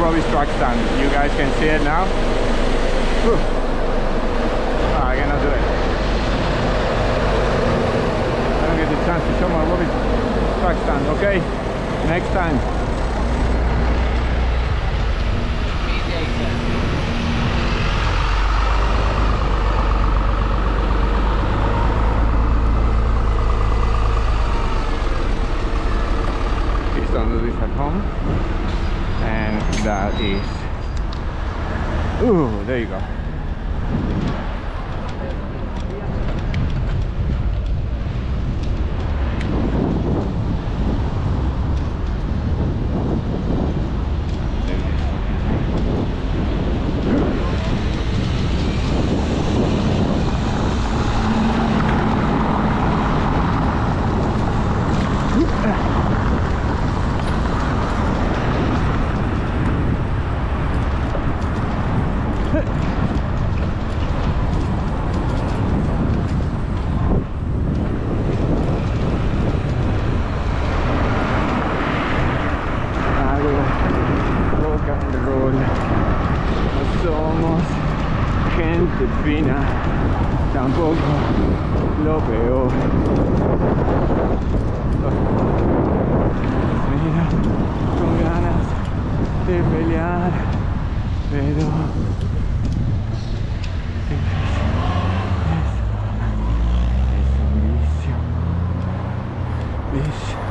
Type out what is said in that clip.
Robbie's truck stand. You guys can see it now. Whew. Oh, I cannot do it. I don't get the chance to show my Robbie's truck stand. Okay, next time. Please don't do this at home. And that is, ooh, there you go. Gente fina, tampoco lo peor. Mira, con ganas de pelear, pero es un vicio.